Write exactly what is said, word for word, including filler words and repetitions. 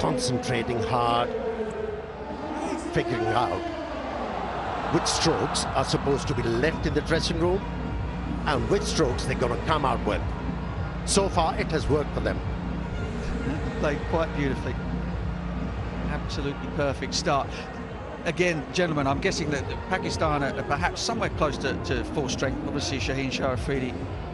concentrating hard, figuring out which strokes are supposed to be left in the dressing room and which strokes they're going to come out with. So far, it has worked for them. Played quite beautifully. Absolutely perfect start. Again, gentlemen, I'm guessing that Pakistan are perhaps somewhere close to, to full strength. Obviously, Shaheen Shah Afridi